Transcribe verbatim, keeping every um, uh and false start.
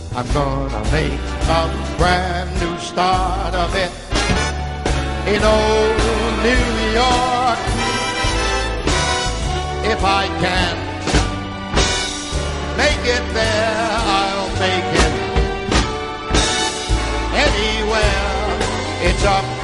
I'm gonna make a brand new start of it in old New York. If I can make it there, I'll make it anywhere. It's up